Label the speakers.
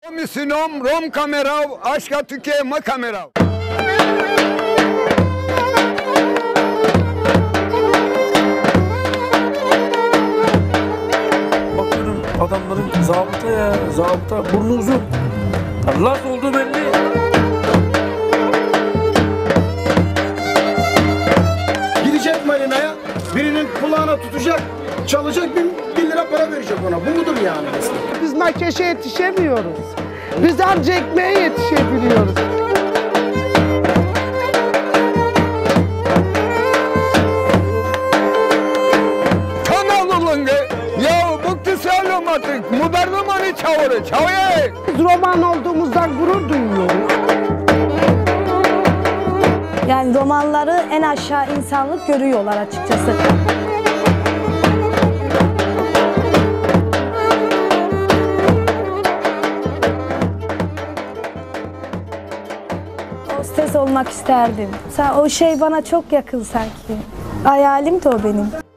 Speaker 1: Sinom, Rom kamerav, aşka Türkiye ma kamerav.
Speaker 2: Bakıyorum adamların zabıta burnu uzun. Las olduğu belli.
Speaker 3: Gidecek marinaya, birinin kulağına tutacak, çalacak, 1 lira para verecek ona. Bu mudur yani mesela?
Speaker 4: Biz makeşe yetişemiyoruz. Biz anca ekmeğe yetişebiliyoruz.
Speaker 1: Kanalılınge, ya bukti salomatik, mudarlamanı çağırı, çağırı.
Speaker 4: Biz roman olduğumuzdan gurur duyuyoruz.
Speaker 5: Yani romanları en aşağı insanlık görüyorlar açıkçası. Hostes olmak isterdim. O şey bana çok yakın sanki. Hayalim de o benim.